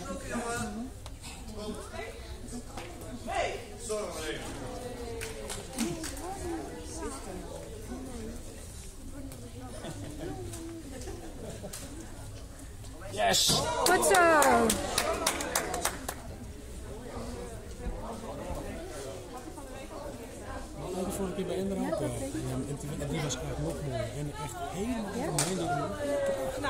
Yes! Goed zo! De vorige keer bij Ender ook. En die was echt nog mooier. En echt helemaal omheen.